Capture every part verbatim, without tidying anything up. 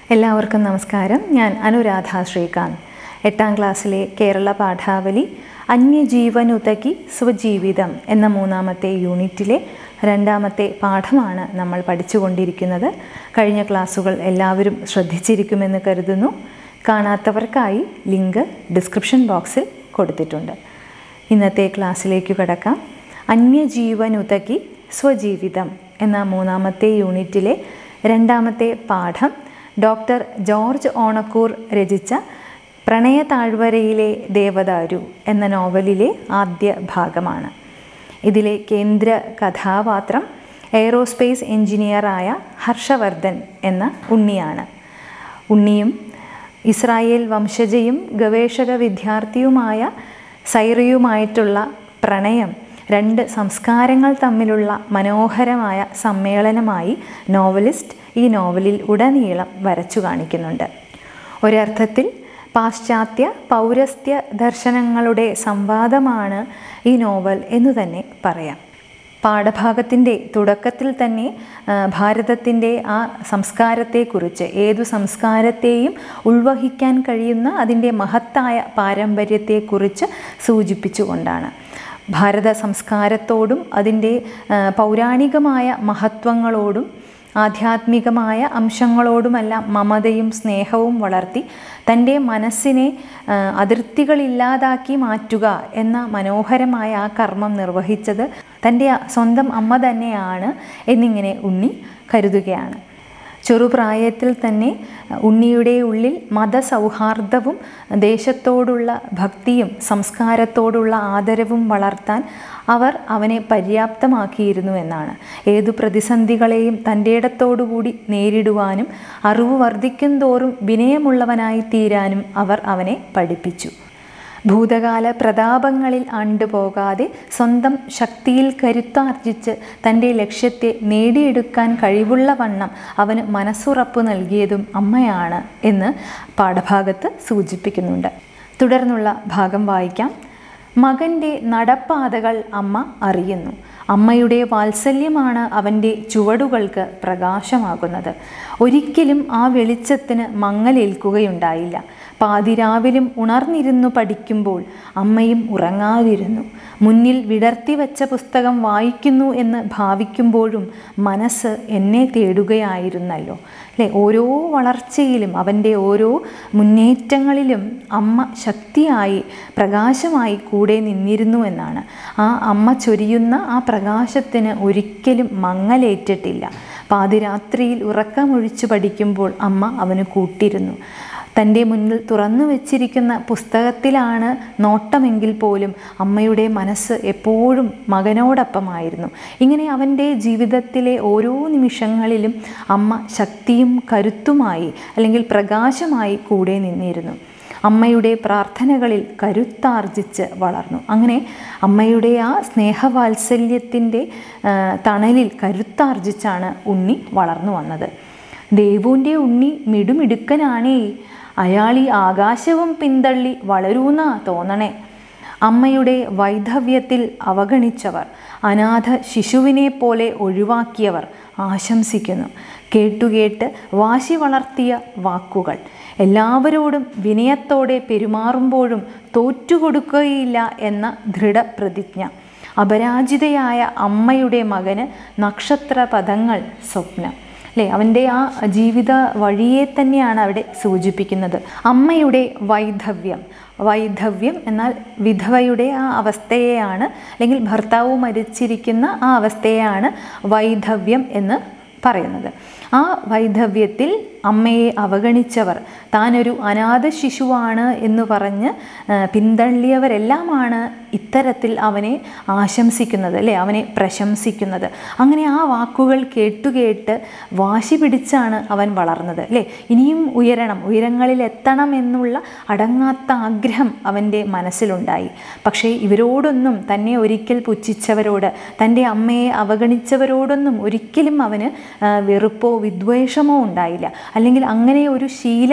എല്ലാവർക്കും നമസ്കാരം. ഞാൻ അനുരാധ ശ്രീകാന്ത്. എട്ടാം ക്ലാസ്സിലെ കേരള പാഠാവലി അന്യജീവനുതകി സ്വജീവിതം എന്ന മൂന്നാമത്തെ യൂണിറ്റിലെ രണ്ടാമത്തെ പാഠമാണ് നമ്മൾ പഠിച്ചുകൊണ്ടിരിക്കുന്നത്. കഴിഞ്ഞ ക്ലാസ്സുകൾ എല്ലാവരും ശ്രദ്ധിച്ചിരിക്കുമെന്ന് കരുതുന്നു. കാണാത്തവർക്കായി ലിങ്ക് ഡിസ്ക്രിപ്ഷൻ ബോക്സിൽ കൊടുത്തിട്ടുണ്ട്. ഇന്നത്തെ ക്ലാസ്സിലേക്ക് കടക്കാം. അന്യജീവനുതകി സ്വജീവിതം എന്ന മൂന്നാമത്തെ യൂണിറ്റിലെ രണ്ടാമത്തെ പാഠം ഡോക്ടർ ജോർജ് ഓണക്കൂർ രചിച്ച പ്രണയ താഴ്വരയിലെ ദേവദാരു എന്ന നോവലിലെ ആദ്യ ഭാഗമാണ്. ഇതിലെ കേന്ദ്ര കഥാപാത്രം എയ്റോസ്പേസ് എഞ്ചിനീയറായ ഹർഷവർദ്ധൻ എന്ന ഉണ്ണിയാണ്. ഉണ്ണിയും ഇസ്രായേൽ വംശജയും ഗവേഷക വിദ്യാർത്ഥിയുമായ സൈറയുമായിട്ടുള്ള പ്രണയം രണ്ട് സംസ്കാരങ്ങൾ തമ്മിലുള്ള മനോഹരമായ സമ്മേളനമായി നോവലിസ്റ്റ് ഈ നോവലിൽ ഉടനീളം വരച്ചു കാണിക്കുന്നുണ്ട്. ഒരർത്ഥത്തിൽ പാശ്ചാത്യ പൗരസ്ത്യ ദർശനങ്ങളുടെ സംവാദമാണ് ഈ നോവൽ എന്നു തന്നെ പറയാം. പാഠഭാഗത്തിൻ്റെ തുടക്കത്തിൽ തന്നെ ഭാരതത്തിൻ്റെ ആ സംസ്കാരത്തെക്കുറിച്ച്, ഏതു സംസ്കാരത്തെയും ഉൾവഹിക്കാൻ കഴിയുന്ന അതിൻ്റെ മഹത്തായ പാരമ്പര്യത്തെക്കുറിച്ച് സൂചിപ്പിച്ചുകൊണ്ടാണ്. ഭാരത സംസ്കാരത്തോടും അതിൻ്റെ പൗരാണികമായ മഹത്വങ്ങളോടും ആധ്യാത്മികമായ അംശങ്ങളോടുമെല്ലാം മമതയും സ്നേഹവും വളർത്തി തൻ്റെ മനസ്സിനെ അതിർത്തികളില്ലാതാക്കി മാറ്റുക എന്ന മനോഹരമായ ആ കർമ്മം നിർവഹിച്ചത് തൻ്റെ സ്വന്തം അമ്മ തന്നെയാണ് എന്നിങ്ങനെ ഉണ്ണി കരുതുകയാണ്. ചെറുപ്രായത്തിൽ തന്നെ ഉണ്ണിയുടെ ഉള്ളിൽ മതസൗഹാർദ്ദവും ദേശത്തോടുള്ള ഭക്തിയും സംസ്കാരത്തോടുള്ള ആദരവും വളർത്താൻ അവർ അവനെ പര്യാപ്തമാക്കിയിരുന്നു എന്നാണ്. ഏതു പ്രതിസന്ധികളെയും തൻ്റെ ഇടത്തോടുകൂടി നേരിടുവാനും അറിവ് വർദ്ധിക്കും തോറും വിനയമുള്ളവനായി തീരാനും അവർ അവനെ പഠിപ്പിച്ചു. ഭൂതകാല പ്രതാപങ്ങളിൽ ആണ്ടുപോകാതെ സ്വന്തം ശക്തിയിൽ കരുത്താർജിച്ച് തൻ്റെ ലക്ഷ്യത്തെ നേടിയെടുക്കാൻ കഴിവുള്ള വണ്ണം അവന് മനസ്സുറപ്പ് നൽകിയതും അമ്മയാണ് എന്ന് പാഠഭാഗത്ത് സൂചിപ്പിക്കുന്നുണ്ട്. തുടർന്നുള്ള ഭാഗം വായിക്കാം. മകൻ്റെ നടപ്പാതകൾ അമ്മ അറിയുന്നു. അമ്മയുടെ വാത്സല്യമാണ് അവൻ്റെ ചുവടുകൾക്ക് പ്രകാശമാകുന്നത്. ഒരിക്കലും ആ വെളിച്ചത്തിന് മങ്ങലേൽക്കുകയുണ്ടായില്ല. പാതിരാവിലും ഉണർന്നിരുന്നു പഠിക്കുമ്പോൾ അമ്മയും ഉറങ്ങാതിരുന്നു. മുന്നിൽ വിടർത്തി വച്ച പുസ്തകം വായിക്കുന്നു എന്ന് ഭാവിക്കുമ്പോഴും മനസ്സ് എന്നെ തേടുകയായിരുന്നല്ലോ. അല്ലേ, ഓരോ വളർച്ചയിലും അവൻ്റെ ഓരോ മുന്നേറ്റങ്ങളിലും അമ്മ ശക്തിയായി പ്രകാശമായി കൂടെ നിന്നിരുന്നു എന്നാണ്. ആ അമ്മ ചൊരിയുന്ന ആ പ്രകാശത്തിന് ഒരിക്കലും മങ്ങലേറ്റിട്ടില്ല. പാതിരാത്രിയിൽ ഉറക്കമൊഴിച്ചു പഠിക്കുമ്പോൾ അമ്മ അവന് കൂട്ടിരുന്നു. തൻ്റെ മുന്നിൽ തുറന്നു വച്ചിരിക്കുന്ന പുസ്തകത്തിലാണ് നോട്ടമെങ്കിൽ പോലും അമ്മയുടെ മനസ്സ് എപ്പോഴും മകനോടൊപ്പമായിരുന്നു. ഇങ്ങനെ അവൻ്റെ ജീവിതത്തിലെ ഓരോ നിമിഷങ്ങളിലും അമ്മ ശക്തിയും കരുത്തുമായി അല്ലെങ്കിൽ പ്രകാശമായി കൂടെ നിന്നിരുന്നു. അമ്മയുടെ പ്രാർത്ഥനകളിൽ കരുത്താർജിച്ച് വളർന്നു. അങ്ങനെ അമ്മയുടെ ആ സ്നേഹവാത്സല്യത്തിൻ്റെ തണലിൽ കരുത്താർജിച്ചാണ് ഉണ്ണി വളർന്നു വന്നത്. ദേവുവിൻ്റെ ഉണ്ണി മിടുമിടുക്കനാണേ, അയാളീ ആകാശവും പിന്തള്ളി വളരൂന്ന തോന്നണേ. അമ്മയുടെ വൈധവ്യത്തിൽ അവഗണിച്ചവർ, അനാഥ ശിശുവിനെ പോലെ ഒഴിവാക്കിയവർ ആശംസിക്കുന്നു. കേട്ടുകേട്ട് വാശി വളർത്തിയ വാക്കുകൾ. എല്ലാവരോടും വിനയത്തോടെ പെരുമാറുമ്പോഴും തോറ്റുകൊടുക്കുകയില്ല എന്ന ദൃഢപ്രതിജ്ഞ. അപരാജിതയായ അമ്മയുടെ മകന് നക്ഷത്രപഥങ്ങൾ സ്വപ്നം. അല്ലേ, അവൻ്റെ ആ ജീവിത വഴിയെ തന്നെയാണ് അവിടെ സൂചിപ്പിക്കുന്നത്. അമ്മയുടെ വൈധവ്യം. വൈധവ്യം എന്നാൽ വിധവയുടെ ആ അവസ്ഥയെയാണ്, അല്ലെങ്കിൽ ഭർത്താവ് മരിച്ചിരിക്കുന്ന ആ അവസ്ഥയെയാണ് വൈധവ്യം എന്ന് പറയുന്നത്. ആ വൈധവ്യത്തിൽ അമ്മയെ അവഗണിച്ചവർ, താനൊരു അനാഥ ശിശുവാണ് എന്ന് പറഞ്ഞ് പിന്തള്ളിയവരെല്ലാമാണ് ഇത്തരത്തിൽ അവനെ ആശംസിക്കുന്നത്, അല്ലേ, അവനെ പ്രശംസിക്കുന്നത്. അങ്ങനെ ആ വാക്കുകൾ കേട്ടുകേട്ട് വാശി പിടിച്ചാണ് അവൻ വളർന്നത്. അല്ലേ, ഇനിയും ഉയരണം, ഉയരങ്ങളിൽ എത്തണം എന്നുള്ള അടങ്ങാത്ത ആഗ്രഹം അവൻ്റെ മനസ്സിലുണ്ടായി. പക്ഷേ ഇവരോടൊന്നും, തന്നെ ഒരിക്കൽ പുച്ഛിച്ചവരോട്, തൻ്റെ അമ്മയെ അവഗണിച്ചവരോടൊന്നും ഒരിക്കലും അവന് വെറുപ്പോ വിദ്വേഷമോ ഉണ്ടായില്ല. അല്ലെങ്കിൽ അങ്ങനെ ഒരു ശീലം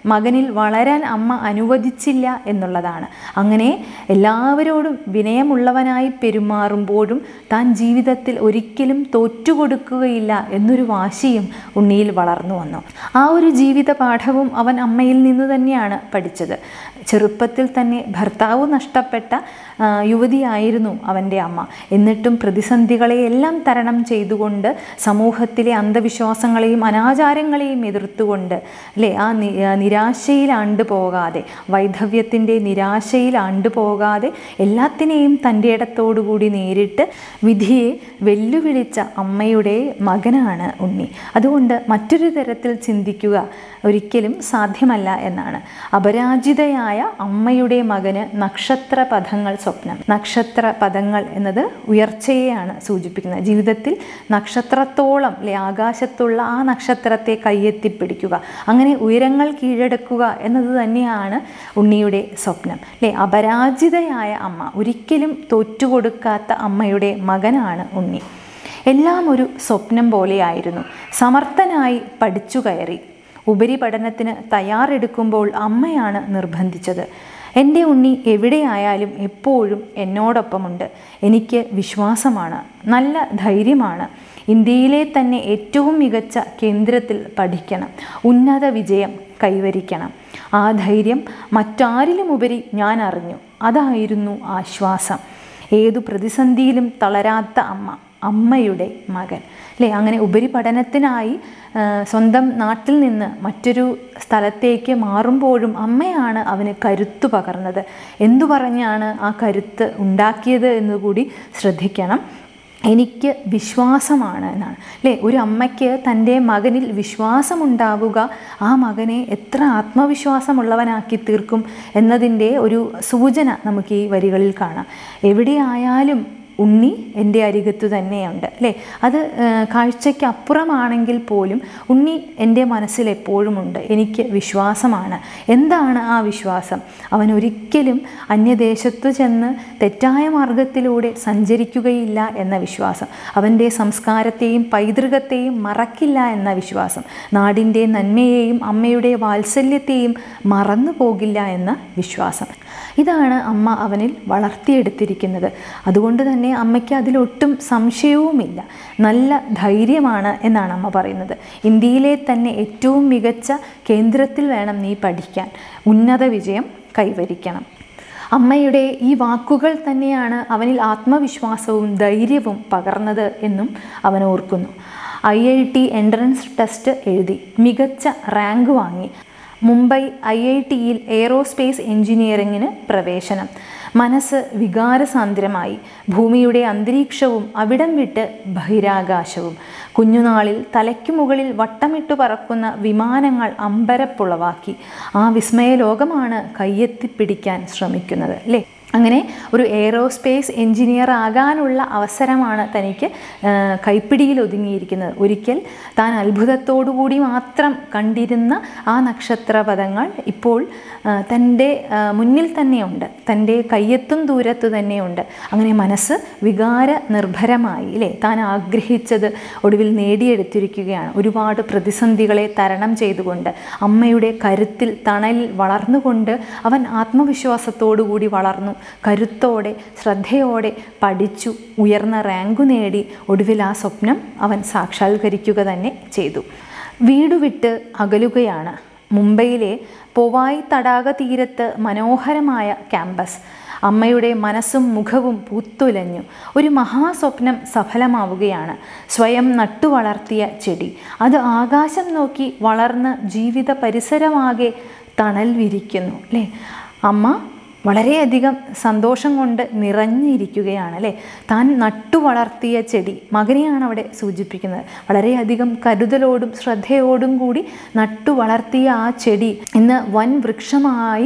മകനിൽ വളരാൻ അമ്മ അനുവദിച്ചില്ല എന്നുള്ളതാണ്. അങ്ങനെ എല്ലാവരോടും വിനയമുള്ളവനായി പെരുമാറുമ്പോഴും താൻ ജീവിതത്തിൽ ഒരിക്കലും തോറ്റുകൊടുക്കുകയില്ല എന്നൊരു വാശിയും ഉണ്ണിയിൽ വളർന്നു വന്നു. ആ ഒരു ജീവിത പാഠവും അവൻ അമ്മയിൽ നിന്ന് തന്നെയാണ് പഠിച്ചത്. ചെറുപ്പത്തിൽ തന്നെ ഭർത്താവ് നഷ്ടപ്പെട്ട യുവതിയായിരുന്നു അവൻ്റെ അമ്മ. എന്നിട്ടും പ്രതിസന്ധികളെയെല്ലാം തരണം ചെയ്തുകൊണ്ട് സമൂഹത്തിലെ അന്ധവിശ്വാസങ്ങളെയും അനാചാരങ്ങളെയും എതിർത്തുകൊണ്ട് അല്ലേ ആ നിരാശയിൽ ആണ്ടുപോകാതെ, വൈധവ്യത്തിൻ്റെ നിരാശയിൽ ആണ്ടുപോകാതെ എല്ലാത്തിനെയും തൻ്റെ ഇടത്തോടുകൂടി നേരിട്ട് വിധിയെ വെല്ലുവിളിച്ച അമ്മയുടെ മകനാണ് ഉണ്ണി. അതുകൊണ്ട് മറ്റൊരു തരത്തിൽ ചിന്തിക്കുക ഒരിക്കലും സാധ്യമല്ല എന്നാണ്. അപരാജിതയായ അമ്മയുടെ മകന് നക്ഷത്ര പദങ്ങൾ സ്വപ്നം. നക്ഷത്ര പദങ്ങൾ എന്നത് ഉയർച്ചയെയാണ് സൂചിപ്പിക്കുന്നത്. ജീവിതത്തിൽ നക്ഷത്രത്തോളം അല്ലെ ആകാശത്തുള്ള ആ നക്ഷത്രത്തെ കയ്യെത്തിപ്പിടിക്കുക, അങ്ങനെ ഉയരങ്ങൾ കീഴടക്കുക എന്നത് തന്നെയാണ് ഉണ്ണിയുടെ സ്വപ്നം അല്ലേ. അപരാജിതയായ അമ്മ, ഒരിക്കലും തോറ്റുകൊടുക്കാത്ത അമ്മയുടെ മകനാണ് ഉണ്ണി. എല്ലാം ഒരു സ്വപ്നം പോലെയായിരുന്നു. സമർത്ഥനായി പഠിച്ചു കയറി. ഉപരിപഠനത്തിന് തയ്യാറെടുക്കുമ്പോൾ അമ്മയാണ് നിർബന്ധിച്ചത്. എൻ്റെ ഉണ്ണി എവിടെയായാലും എപ്പോഴും എന്നോടൊപ്പമുണ്ട്. എനിക്ക് വിശ്വാസമാണ്, നല്ല ധൈര്യമാണ്. ഇന്ത്യയിലെ തന്നെ ഏറ്റവും മികച്ച കേന്ദ്രത്തിൽ പഠിക്കണം, ഉന്നത വിജയം കൈവരിക്കണം. ആ ധൈര്യം മറ്റാരിലുമുപരി ഞാൻ അറിഞ്ഞു. അതായിരുന്നു ആശ്വാസം. ഏതു പ്രതിസന്ധിയിലും തളരാത്ത അമ്മ, അമ്മയുടെ മകൻ അല്ലേ. അങ്ങനെ ഉപരിപഠനത്തിനായി സ്വന്തം നാട്ടിൽ നിന്ന് മറ്റൊരു സ്ഥലത്തേക്ക് മാറുമ്പോഴും അമ്മയാണ് അവന് കരുത്ത് പകർന്നത്. എന്തു പറഞ്ഞാണ് ആ കരുത്ത് ഉണ്ടാക്കിയത് എന്നുകൂടി ശ്രദ്ധിക്കണം. എനിക്ക് വിശ്വാസമാണ് എന്നാണ് അല്ലേ. ഒരു അമ്മയ്ക്ക് തൻ്റെ മകനിൽ വിശ്വാസമുണ്ടാവുക ആ മകനെ എത്ര ആത്മവിശ്വാസമുള്ളവനാക്കി തീർക്കും എന്നതിൻ്റെ ഒരു സൂചന നമുക്ക് ഈ വരികളിൽ കാണാം. എവിടെയായാലും ഉണ്ണി എൻ്റെ അരികത്തു തന്നെയുണ്ട് അല്ലേ. അത് കാഴ്ചയ്ക്ക് അപ്പുറമാണെങ്കിൽ പോലും ഉണ്ണി എൻ്റെ മനസ്സിൽ എപ്പോഴുമുണ്ട്. എനിക്ക് വിശ്വാസമാണ്. എന്താണ് ആ വിശ്വാസം? അവൻ ഒരിക്കലും അന്യദേശത്തു ചെന്ന് തെറ്റായ മാർഗത്തിലൂടെ സഞ്ചരിക്കുകയില്ല എന്ന വിശ്വാസം. അവൻ്റെ സംസ്കാരത്തെയും പൈതൃകത്തെയും മറക്കില്ല എന്ന വിശ്വാസം. നാടിൻ്റെ നന്മയെയും അമ്മയുടെ വാത്സല്യത്തെയും മറന്നു പോകില്ല എന്ന വിശ്വാസം. ഇതാണ് അമ്മ അവനിൽ വളർത്തിയെടുത്തിരിക്കുന്നത്. അതുകൊണ്ട് തന്നെ അമ്മയ്ക്ക് അതിലൊട്ടും സംശയവുമില്ല. നല്ല ധൈര്യമാണ് എന്നാണ് അമ്മ പറയുന്നത്. ഇന്ത്യയിലെ തന്നെ ഏറ്റവും മികച്ച കേന്ദ്രത്തിൽ വേണം നീ പഠിക്കാൻ, ഉന്നത വിജയം കൈവരിക്കണം. അമ്മയുടെ ഈ വാക്കുകൾ തന്നെയാണ് അവനിൽ ആത്മവിശ്വാസവും ധൈര്യവും പകർന്നത് എന്നും അവൻ ഓർക്കുന്നു. I I T entrance test എഴുതി മികച്ച റാങ്ക് വാങ്ങി. മുംബൈ ഐ ഐ ടിയിൽ എയ്റോസ്പേസ് എഞ്ചിനീയറിങ്ങിന് പ്രവേശനം. മനസ്സ് വികാരസാന്ദ്രമായി. ഭൂമിയുടെ അന്തരീക്ഷവും അവിടം വിട്ട് ബഹിരാകാശവും. കുഞ്ഞുനാളിൽ തലയ്ക്കു മുകളിൽ വട്ടമിട്ടു പറക്കുന്ന വിമാനങ്ങൾ അമ്പരപ്പുളവാക്കി. ആ വിസ്മയ ലോകമാണ് കയ്യെത്തിപ്പിടിക്കാൻ ശ്രമിക്കുന്നത് അല്ലേ. അങ്ങനെ ഒരു എയ്റോസ്പേസ് എഞ്ചിനീയർ ആകാനുള്ള അവസരമാണ് തനിക്ക് കൈപ്പിടിയിൽ ഒതുങ്ങിയിരിക്കുന്നത്. ഒരിക്കൽ താൻ അത്ഭുതത്തോടുകൂടി മാത്രം കണ്ടിരുന്ന ആ നക്ഷത്രപഥങ്ങൾ ഇപ്പോൾ തൻ്റെ മുന്നിൽ തന്നെയുണ്ട്, തൻ്റെ കയ്യെത്തും ദൂരത്ത് തന്നെയുണ്ട്. അങ്ങനെ മനസ്സ് വികാര നിർഭരമായി അല്ലേ. താൻ ആഗ്രഹിച്ചത് ഒടുവിൽ നേടിയെടുത്തിരിക്കുകയാണ്. ഒരുപാട് പ്രതിസന്ധികളെ തരണം ചെയ്തുകൊണ്ട് അമ്മയുടെ കരുത്തിൽ തണലിൽ വളർന്നുകൊണ്ട് അവൻ ആത്മവിശ്വാസത്തോടു കൂടി വളർന്നു. കരുത്തോടെ ശ്രദ്ധയോടെ പഠിച്ചു, ഉയർന്ന റാങ്കു നേടി. ഒടുവിൽ ആ സ്വപ്നം അവൻ സാക്ഷാത്കരിക്കുക തന്നെ ചെയ്തു. വീടുവിട്ട് അകലുകയാണ്. മുംബൈയിലെ പൊവായ് തടാക തീരത്ത് മനോഹരമായ ക്യാമ്പസ്. അമ്മയുടെ മനസ്സും മുഖവും പൂത്തുലഞ്ഞു. ഒരു മഹാസ്വപ്നം സഫലമാവുകയാണ്. സ്വയം നട്ടുവളർത്തിയ ചെടി അത് ആകാശം നോക്കി വളർന്ന് ജീവിത പരിസരമാകെ തണൽ വിരിക്കുന്നു അല്ലേ. അമ്മ വളരെയധികം സന്തോഷം കൊണ്ട് നിറഞ്ഞിരിക്കുകയാണ് അല്ലേ. താൻ നട്ടു വളർത്തിയ ചെടി, മകനെയാണ് അവിടെ സൂചിപ്പിക്കുന്നത്. വളരെയധികം കരുതലോടും ശ്രദ്ധയോടും കൂടി നട്ടു വളർത്തിയ ആ ചെടി ഇന്ന് വൻ വൃക്ഷമായി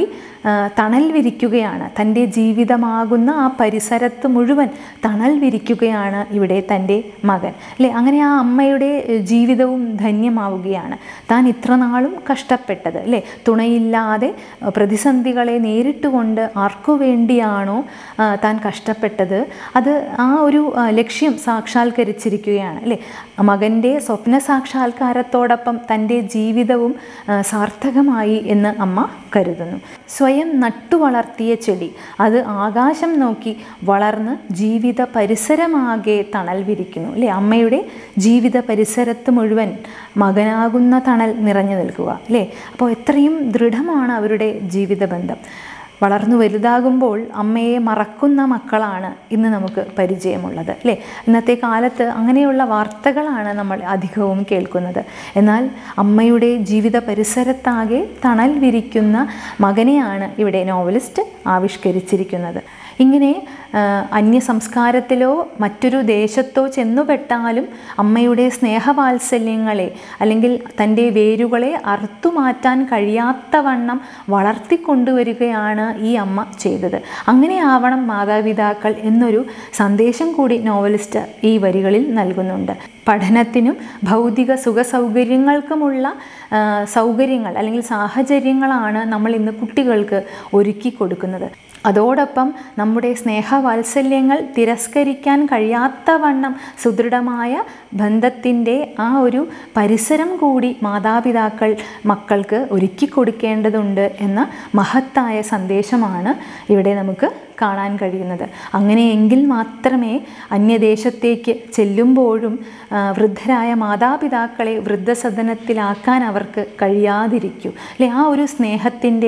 തണൽ വിരിക്കുകയാണ്. തൻ്റെ ജീവിതമാകുന്ന ആ പരിസരത്ത് മുഴുവൻ തണൽ വിരിക്കുകയാണ് ഇവിടെ തൻ്റെ മകൻ, അല്ലേ? അങ്ങനെ ആ അമ്മയുടെ ജീവിതവും ധന്യമാവുകയാണ്. താൻ ഇത്ര നാളും കഷ്ടപ്പെട്ടത്, അല്ലേ? തുണയില്ലാതെ പ്രതിസന്ധികളെ നേരിട്ടുകൊണ്ട് ആർക്കു വേണ്ടിയാണോ താൻ കഷ്ടപ്പെട്ടത്, അത് ആ ഒരു ലക്ഷ്യം സാക്ഷാത്കരിച്ചിരിക്കുകയാണ്, അല്ലേ? മകൻ്റെ സ്വപ്ന സാക്ഷാത്കാരത്തോടൊപ്പം തൻ്റെ ജീവിതവും സാർത്ഥകമായി എന്ന് അമ്മ കരുതുന്നു. സ്വയം നട്ടു വളർത്തിയ ചെടി അത് ആകാശം നോക്കി വളർന്ന് ജീവിത പരിസരമാകെ തണൽ വിരിക്കുന്നു, അല്ലേ? അമ്മയുടെ ജീവിത പരിസരത്ത് മുഴുവൻ മകനാകുന്ന തണൽ നിറഞ്ഞു നിൽക്കുക, അല്ലേ? അപ്പോൾ എത്രയും ദൃഢമാണ് അവരുടെ ജീവിത ബന്ധം. വളർന്നു വലുതാകുമ്പോൾ അമ്മയെ മറക്കുന്ന മക്കളാണ് ഇന്ന് നമുക്ക് പരിചയമുള്ളത്, അല്ലേ? ഇന്നത്തെ കാലത്ത് അങ്ങനെയുള്ള വാർത്തകളാണ് നമ്മൾ അധികവും കേൾക്കുന്നത്. എന്നാൽ അമ്മയുടെ ജീവിത പരിസരത്താകെ തണൽ വിരിക്കുന്ന മകനെയാണ് ഇവിടെ നോവലിസ്റ്റ് ആവിഷ്കരിച്ചിരിക്കുന്നത്. ഇങ്ങനെ അന്യ സംസ്കാരത്തിലോ മറ്റൊരു ദേശത്തോ ചെന്നുപെട്ടാലും അമ്മയുടെ സ്നേഹവാത്സല്യങ്ങളെ അല്ലെങ്കിൽ തൻ്റെ വേരുകളെ അറുത്തുമാറ്റാൻ കഴിയാത്തവണ്ണം വളർത്തിക്കൊണ്ടുവരികയാണ് ഈ അമ്മ ചെയ്തത്. അങ്ങനെ ആവണം മാതാപിതാക്കൾ എന്നൊരു സന്ദേശം കൂടി നോവലിസ്റ്റ് ഈ വരികളിൽ നൽകുന്നുണ്ട്. പഠനത്തിനും ഭൗതിക സുഖ സൗകര്യങ്ങൾക്കുമുള്ള സൗകര്യങ്ങൾ അല്ലെങ്കിൽ സാഹചര്യങ്ങളാണ് നമ്മൾ ഇന്ന് കുട്ടികൾക്ക് ഒരുക്കി കൊടുക്കുന്നത്. അതോടൊപ്പം നമ്മുടെ സ്നേഹവാത്സല്യങ്ങൾ തിരസ്കരിക്കാൻ കഴിയാത്തവണ്ണം സുദൃഢമായ ബന്ധത്തിൻ്റെ ആ ഒരു പരിസരം കൂടി മാതാപിതാക്കൾ മക്കൾക്ക് ഒരുക്കി കൊടുക്കേണ്ടതുണ്ട് എന്ന മഹത്തായ സന്ദേശമാണ് ഇവിടെ നമുക്ക് കാണാൻ കഴിയുന്നത്. അങ്ങനെയെങ്കിൽ മാത്രമേ അന്യദേശത്തേക്ക് ചെല്ലുമ്പോഴും വൃദ്ധരായ മാതാപിതാക്കളെ വൃദ്ധസദനത്തിലാക്കാൻ അവർക്ക് കഴിയാതിരിക്കൂ, അല്ലെ? ആ ഒരു സ്നേഹത്തിൻ്റെ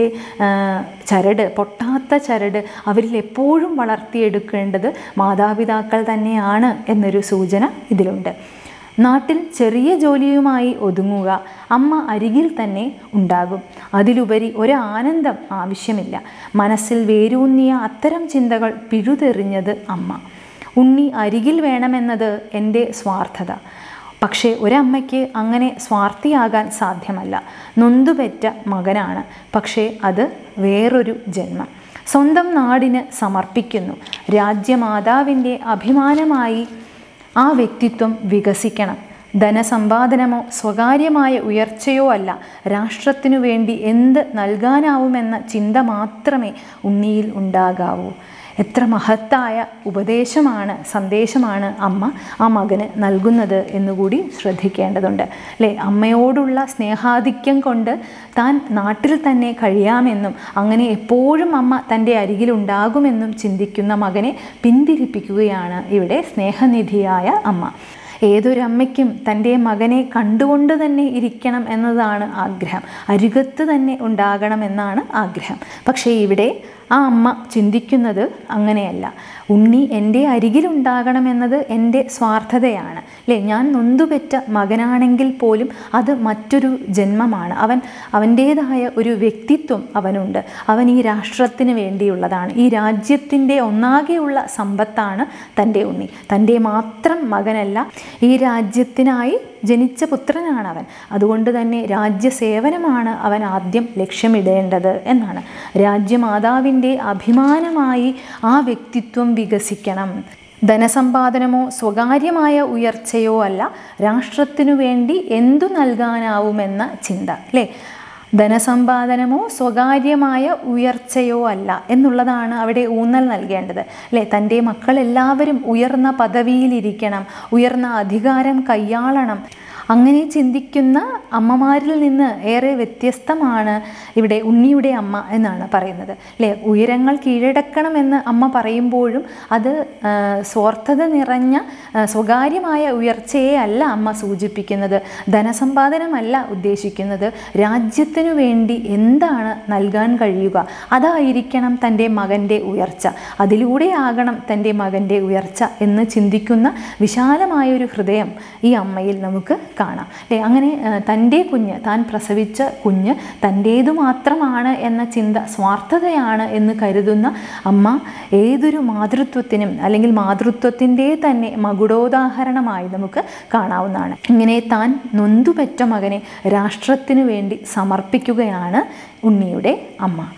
ചരട്, പൊട്ടാത്ത ചരട് അവരിൽ എപ്പോഴും വളർത്തിയെടുക്കേണ്ടത് മാതാപിതാക്കൾ തന്നെയാണ് എന്നൊരു സൂചന ഇതിലുണ്ട്. നാട്ടിൽ ചെറിയ ജോലിയുമായി ഒതുങ്ങുക, അമ്മ അരികിൽ തന്നെ ഉണ്ടാകും. അതിലുപരി ഒരു ആനന്ദം ആവശ്യമില്ല. മനസ്സിൽ വേരൂന്നിയ അത്തരം ചിന്തകൾ പിഴുതെറിഞ്ഞത് അമ്മ. ഉണ്ണി അരികിൽ വേണമെന്നത് എൻ്റെ സ്വാർത്ഥത. പക്ഷേ ഒരമ്മയ്ക്ക് അങ്ങനെ സ്വാർത്ഥിയാകാൻ സാധ്യമല്ല. നൊന്തുപെറ്റ മകനാണ്, പക്ഷേ അത് വേറൊരു ജന്മം. സ്വന്തം നാടിന് സമർപ്പിക്കുന്നു. രാജ്യമാതാവിൻ്റെ അഭിമാനമായി ആ വ്യക്തിത്വം വികസിക്കണം. ധനസമ്പാദനമോ സ്വകാര്യമായ ഉയർച്ചയോ അല്ല, രാഷ്ട്രത്തിനു വേണ്ടി എന്ത് നൽകാനാവുമെന്ന ചിന്ത മാത്രമേ ഉണ്ണിയിൽ ഉണ്ടാകാവൂ. എത്ര മഹത്തായ ഉപദേശമാണ്, സന്ദേശമാണ് അമ്മ ആ മകന് നൽകുന്നത് എന്നുകൂടി ശ്രദ്ധിക്കേണ്ടതുണ്ട്, അല്ലേ? അമ്മയോടുള്ള സ്നേഹാധിക്യം കൊണ്ട് താൻ നാട്ടിൽ തന്നെ കഴിയാമെന്നും അങ്ങനെ എപ്പോഴും അമ്മ തൻ്റെ അരികിലുണ്ടാകുമെന്നും ചിന്തിക്കുന്ന മകനെ പിന്തിരിപ്പിക്കുകയാണ് ഇവിടെ സ്നേഹനിധിയായ അമ്മ. ഏതൊരമ്മയ്ക്കും തൻ്റെ മകനെ കണ്ടുകൊണ്ട് തന്നെ ഇരിക്കണം എന്നതാണ് ആഗ്രഹം, അരികത്ത് തന്നെ ഉണ്ടാകണമെന്നാണ് ആഗ്രഹം. പക്ഷേ ഇവിടെ ആ അമ്മ ചിന്തിക്കുന്നത് അങ്ങനെയല്ല. ഉണ്ണി എൻ്റെ അരികിലുണ്ടാകണമെന്നത് എൻ്റെ സ്വാർത്ഥതയാണ്, അല്ലേ? ഞാൻ നൊന്തുപെറ്റ മകനാണെങ്കിൽ പോലും അത് മറ്റൊരു ജന്മമാണ്. അവൻ അവൻ്റേതായ ഒരു വ്യക്തിത്വം അവനുണ്ട്. അവൻ ഈ രാഷ്ട്രത്തിന് വേണ്ടിയുള്ളതാണ്. ഈ രാജ്യത്തിൻ്റെ ഒന്നാകെയുള്ള സമ്പത്താണ് തൻ്റെ ഉണ്ണി. തൻ്റെ മാത്രം മകനല്ല, ഈ രാജ്യത്തിനായി ജനിച്ച പുത്രനാണ് അവൻ. അതുകൊണ്ട് തന്നെ രാജ്യസേവനമാണ് അവൻ ആദ്യം ലക്ഷ്യമിടേണ്ടത് എന്നാണ്. രാജ്യമാതാവിൻ്റെ അഭിമാനമായി ആ വ്യക്തിത്വം വികസിക്കണം. ധനസമ്പാദനമോ സ്വകാര്യമായ ഉയർച്ചയോ അല്ല, രാഷ്ട്രത്തിനു വേണ്ടി എന്തു നൽകാനാവുമെന്ന ചിന്ത, അല്ലേ? ധനസമ്പാദനമോ സ്വകാര്യമായ ഉയർച്ചയോ അല്ല എന്നുള്ളതാണ് അവിടെ ഊന്നൽ നൽകേണ്ടത്, അല്ലേ? തൻ്റെ മക്കളെല്ലാവരും ഉയർന്ന പദവിയിലിരിക്കണം, ഉയർന്ന അധികാരം കൈയാളണം. അങ്ങനെ ചിന്തിക്കുന്ന അമ്മമാരിൽ നിന്ന് ഏറെ വ്യത്യസ്തമാണ് ഇവിടെ ഉണ്ണിയുടെ അമ്മ എന്നാണ് പറയുന്നത്, അല്ലേ? ഉയരങ്ങൾ കീഴടക്കണമെന്ന് അമ്മ പറയുമ്പോഴും അത് സ്വാർത്ഥത നിറഞ്ഞ സ്വകാര്യമായ ഉയർച്ചയെ അല്ല അമ്മ സൂചിപ്പിക്കുന്നത്. ധനസമ്പാദനമല്ല ഉദ്ദേശിക്കുന്നത്. രാജ്യത്തിനു വേണ്ടി എന്താണ് നൽകാൻ കഴിയുക, അതായിരിക്കണം തൻ്റെ മകൻ്റെ ഉയർച്ച. അതിലൂടെയാകണം തൻ്റെ മകൻ്റെ ഉയർച്ച എന്ന് ചിന്തിക്കുന്ന വിശാലമായൊരു ഹൃദയം ഈ അമ്മയിൽ നമുക്ക് കാണാം, അല്ലേ? അങ്ങനെ തൻ്റെ കുഞ്ഞ്, താൻ പ്രസവിച്ച കുഞ്ഞ് തൻ്റേതു മാത്രമാണ് എന്ന ചിന്ത സ്വാർത്ഥതയാണ് എന്ന് കരുതുന്ന അമ്മ ഏതൊരു മാതൃത്വത്തിനും അല്ലെങ്കിൽ മാതൃത്വത്തിൻ്റെ തന്നെ മകുടോദാഹരണമായി നമുക്ക് കാണാവുന്നതാണ്. ഇങ്ങനെ താൻ നൊന്തുപെറ്റ മകനെ രാഷ്ട്രത്തിനു വേണ്ടി സമർപ്പിക്കുകയാണ് ഉണ്ണിയുടെ അമ്മ.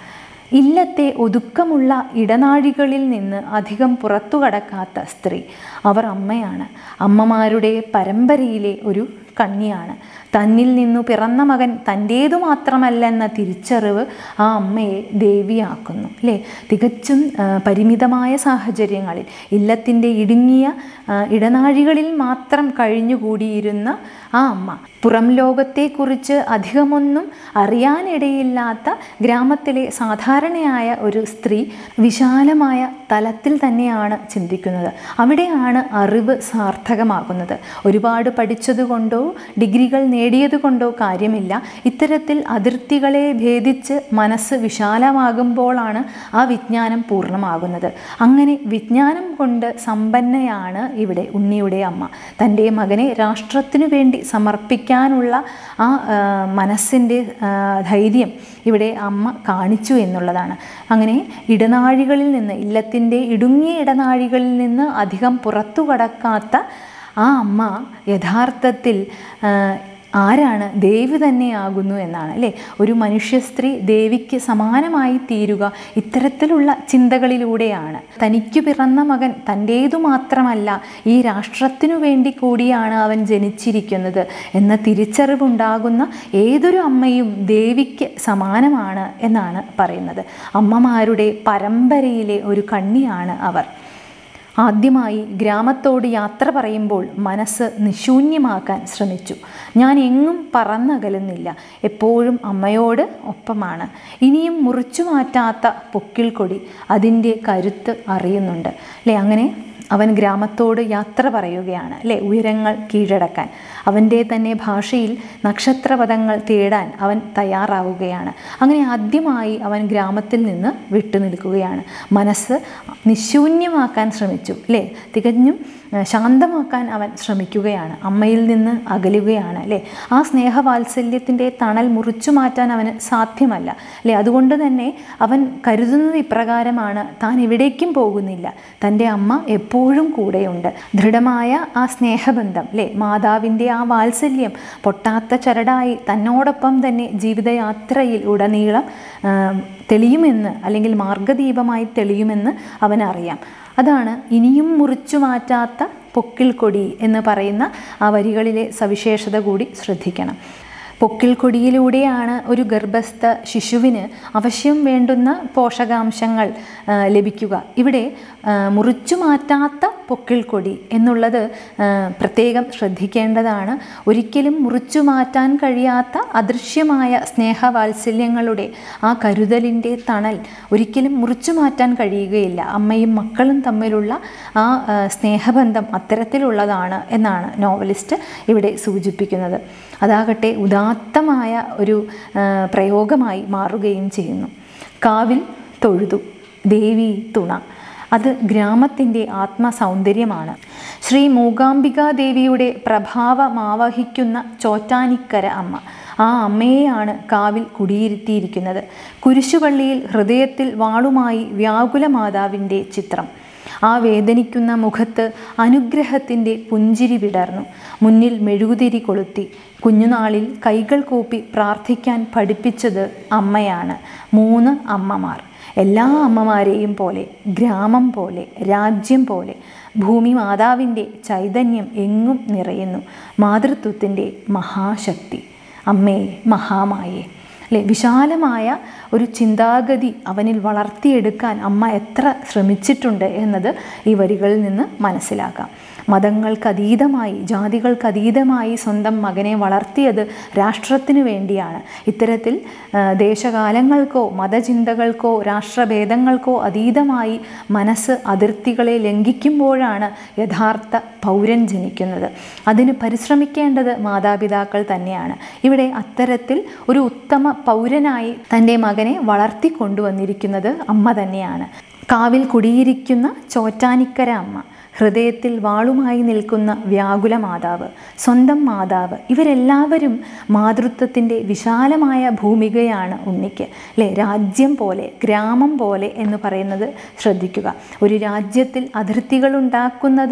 ഇല്ലത്തെ ഒതുക്കമുള്ള ഇടനാഴികളിൽ നിന്ന് അധികം പുറത്തു കടക്കാത്ത സ്ത്രീ. അവർ അമ്മയാണ്. അമ്മമാരുടെ പരമ്പരയിലെ ഒരു കണ്ണിയാണ്. തന്നിൽ നിന്നു പിറന്ന മകൻ തൻ്റേതു മാത്രമല്ലെന്ന തിരിച്ചറിവ് ആ അമ്മയെ ദേവിയാക്കുന്നു അല്ലേ. തികച്ചും പരിമിതമായ സാഹചര്യങ്ങളിൽ ഇല്ലത്തിൻ്റെ ഇടുങ്ങിയ ഇടനാഴികളിൽ മാത്രം കഴിഞ്ഞുകൂടിയിരുന്ന ആ അമ്മ പുറം ലോകത്തെക്കുറിച്ച് അധികമൊന്നും അറിയാനിടയില്ലാത്ത ഗ്രാമത്തിലെ സാധാരണയായ ഒരു സ്ത്രീ വിശാലമായ തലത്തിൽ തന്നെയാണ് ചിന്തിക്കുന്നത്. അവിടെയാണ് അറിവ് സാർത്ഥകമാകുന്നത്. ഒരുപാട് പഠിച്ചതുകൊണ്ടോ ഡിഗ്രികൾ നേടിയതുകൊണ്ടോ കാര്യമില്ല. ഇത്തരത്തിൽ അതിർത്തികളെ ഭേദിച്ച് മനസ്സ് വിശാലമാകുമ്പോഴാണ് ആ വിജ്ഞാനം പൂർണ്ണമാകുന്നത്. അങ്ങനെ വിജ്ഞാനം കൊണ്ട് സമ്പന്നയാണ് ഇവിടെ ഉണ്ണിയുടെ അമ്മ. തൻ്റെ മകനെ രാഷ്ട്രത്തിനു വേണ്ടി സമർപ്പിക്കാനുള്ള ആ മനസ്സിൻ്റെ ധൈര്യം ഇവിടെ അമ്മ കാണിച്ചു എന്നുള്ളതാണ്. അങ്ങനെ ഇടനാഴികളിൽ നിന്ന്, ഇല്ലത്തിൻ്റെ ഇടുങ്ങിയ ഇടനാഴികളിൽ നിന്ന് അധികം പുറത്തു കടക്കാത്ത ആ അമ്മ യഥാർത്ഥത്തിൽ ആരാണ്? ദേവി തന്നെയാകുന്നു എന്നാണ് അല്ലേ. ഒരു മനുഷ്യ സ്ത്രീ ദേവിക്ക് സമാനമായി തീരുക ഇത്തരത്തിലുള്ള ചിന്തകളിലൂടെയാണ്. തനിക്കു പിറന്ന മകൻ തൻ്റേതു മാത്രമല്ല, ഈ രാഷ്ട്രത്തിനു വേണ്ടി കൂടിയാണ് അവൻ ജനിച്ചിരിക്കുന്നത് എന്ന തിരിച്ചറിവുണ്ടാകുന്ന ഏതൊരു അമ്മയും ദേവിക്ക് സമാനമാണ് എന്നാണ് പറയുന്നത്. അമ്മമാരുടെ പരമ്പരയിലെ ഒരു കണ്ണിയാണ് അവർ. ആദ്യമായി ഗ്രാമത്തോട് യാത്ര പറയുമ്പോൾ മനസ്സ് നിശൂന്യമാക്കാൻ ശ്രമിച്ചു. ഞാൻ എങ്ങും പറന്നകലുന്നില്ല, എപ്പോഴും അമ്മയോട് ഒപ്പമാണ്. ഇനിയും മുറിച്ചു മാറ്റാത്ത പൊക്കിൾ കൊടി അതിൻ്റെ കരുത്ത് അറിയുന്നുണ്ട് അല്ലേ. അങ്ങനെ അവൻ ഗ്രാമത്തോട് യാത്ര പറയുകയാണ് അല്ലേ, ഉയരങ്ങൾ കീഴടക്കാൻ. അവൻ്റെ തന്നെ ഭാഷയിൽ നക്ഷത്രപദങ്ങൾ തേടാൻ അവൻ തയ്യാറാവുകയാണ്. അങ്ങനെ ആദ്യമായി അവൻ ഗ്രാമത്തിൽ നിന്ന് വിട്ടുനിൽക്കുകയാണ്. മനസ്സ് നിശൂന്യമാക്കാൻ ശ്രമിച്ചു അല്ലേ, തികഞ്ഞും ശാന്തമാക്കാൻ അവൻ ശ്രമിക്കുകയാണ്. അമ്മയിൽ നിന്ന് അകലുകയാണ് അല്ലേ. ആ സ്നേഹവാത്സല്യത്തിൻ്റെ തണൽ മുറിച്ചു മാറ്റാൻ അവന് സാധ്യമല്ല അല്ലേ. അതുകൊണ്ട് തന്നെ അവൻ കരുതുന്നത് ഇപ്രകാരമാണ്: താൻ എവിടേക്കും പോകുന്നില്ല, തൻ്റെ അമ്മ എപ്പോഴും കൂടെയുണ്ട്. ദൃഢമായ ആ സ്നേഹബന്ധം അല്ലേ, മാതാവിൻ്റെ ആ വാത്സല്യം പൊട്ടാത്ത ചരടായി തന്നോടൊപ്പം തന്നെ ജീവിതയാത്രയിൽ ഉടനീളം തെളിയുമെന്ന്, അല്ലെങ്കിൽ മാർഗദീപമായി തെളിയുമെന്ന് അവനറിയാം. അതാണ് ഇനിയും മുറിച്ചു മാറ്റാത്ത പൊക്കിൾ കൊടി എന്ന് പറയുന്ന ആ വരികളിലെ സവിശേഷത കൂടി ശ്രദ്ധിക്കണം. പൊക്കിൾ കൊടിയിലൂടെയാണ് ഒരു ഗർഭസ്ഥ ശിശുവിന് അവശ്യം വേണ്ടുന്ന പോഷകാംശങ്ങൾ ലഭിക്കുക. ഇവിടെ മുറിച്ചു മാറ്റാത്ത പൊക്കിൾ കൊടി എന്നുള്ളത് പ്രത്യേകം ശ്രദ്ധിക്കേണ്ടതാണ്. ഒരിക്കലും മുറിച്ചു മാറ്റാൻ കഴിയാത്ത അദൃശ്യമായ സ്നേഹവാത്സല്യങ്ങളുടെ ആ കരുതലിൻ്റെ തണൽ ഒരിക്കലും മുറിച്ചു മാറ്റാൻ കഴിയുകയില്ല. അമ്മയും മക്കളും തമ്മിലുള്ള ആ സ്നേഹബന്ധം അത്തരത്തിലുള്ളതാണ് എന്നാണ് നോവലിസ്റ്റ് ഇവിടെ സൂചിപ്പിക്കുന്നത്. അതാകട്ടെ ഉദാത്തമായ ഒരു പ്രയോഗമായി മാറുകയും ചെയ്യുന്നു. കാവിൽ തൊഴുതു, ദേവി തുണ. അത് ഗ്രാമത്തിൻ്റെ ആത്മസൗന്ദര്യമാണ്. ശ്രീ മൂകാംബികാദേവിയുടെ പ്രഭാവമാവഹിക്കുന്ന ചോറ്റാനിക്കര അമ്മ, ആ അമ്മയെയാണ് കാവിൽ കുടിയിരുത്തിയിരിക്കുന്നത്. കുരിശുപള്ളിയിൽ ഹൃദയത്തിൽ വാളുമായി വ്യാകുല മാതാവിൻ്റെ ചിത്രം. ആ വേദനിക്കുന്ന മുഖത്ത് അനുഗ്രഹത്തിൻ്റെ പുഞ്ചിരി വിടർന്നു. മുന്നിൽ മെഴുകുതിരി കൊളുത്തി. കുഞ്ഞുനാളിൽ കൈകൾ കൂപ്പി പ്രാർത്ഥിക്കാൻ പഠിപ്പിച്ചത് അമ്മയാണ്. മൂന്ന് അമ്മമാർ. എല്ലാ അമ്മമാരെയും പോലെ, ഗ്രാമം പോലെ, രാജ്യം പോലെ ഭൂമി മാതാവിൻ്റെ ചൈതന്യം എങ്ങും നിറയുന്നു. മാതൃത്വത്തിൻ്റെ മഹാശക്തി. അമ്മേ മഹാമായേ അല്ലേ. വിശാലമായ ഒരു ചിന്താഗതി അവനിൽ വളർത്തിയെടുക്കാൻ അമ്മ എത്ര ശ്രമിച്ചിട്ടുണ്ട് എന്നത് ഈ വരികളിൽ നിന്ന് മനസ്സിലാക്കാം. മതങ്ങൾക്കതീതമായി, ജാതികൾക്കതീതമായി സ്വന്തം മകനെ വളർത്തിയത് രാഷ്ട്രത്തിനു വേണ്ടിയാണ്. ഇത്തരത്തിൽ ദേശകാലങ്ങൾക്കോ മതചിന്തകൾക്കോ രാഷ്ട്രഭേദങ്ങൾക്കോ അതീതമായി മനസ്സ് അതിർത്തികളെ ലംഘിക്കുമ്പോഴാണ് യഥാർത്ഥ പൗരൻ ജനിക്കുന്നത്. അതിന് പരിശ്രമിക്കേണ്ടത് മാതാപിതാക്കൾ തന്നെയാണ്. ഇവിടെ അത്തരത്തിൽ ഒരു ഉത്തമ പൗരനായി തൻ്റെ മകനെ വളർത്തിക്കൊണ്ടുവന്നിരിക്കുന്നത് അമ്മ തന്നെയാണ്. കാവിൽ കുടിയിരിക്കുന്ന ചോറ്റാനിക്കര അമ്മ. ഹൃദയത്തിൽ വാളുമായി നിൽക്കുന്ന വ്യാകുല മാതാവ്, സ്വന്തം മാതാവ്, ഇവരെല്ലാവരും മാതൃത്വത്തിൻ്റെ വിശാലമായ ഭൂമികയാണ് ഉണ്ണിക്ക് അല്ലേ. രാജ്യം പോലെ, ഗ്രാമം പോലെ എന്ന് പറയുന്നത് ശ്രദ്ധിക്കുക. ഒരു രാജ്യത്തിൽ അതിർത്തികൾ ഉണ്ടാക്കുന്നത്